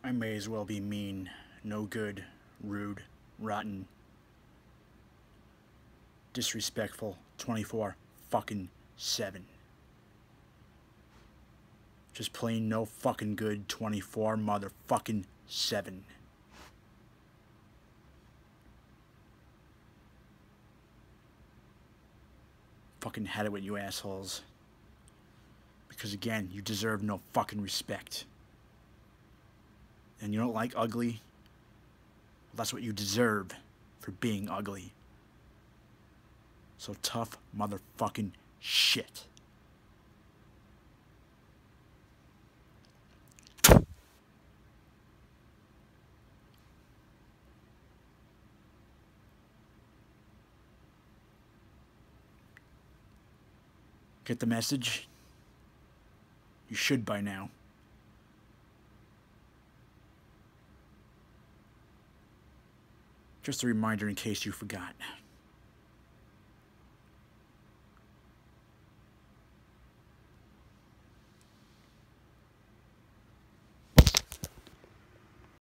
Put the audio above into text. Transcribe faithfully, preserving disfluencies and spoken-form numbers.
I may as well be mean, no good, rude, rotten, disrespectful, twenty-four fucking seven. Just plain no fucking good, twenty-four motherfucking seven. Fucking had it with you assholes. Because again, you deserve no fucking respect. And you don't like ugly? Well, that's what you deserve for being ugly. So tough motherfucking shit. Get the message? You should by now. Just a reminder in case you forgot.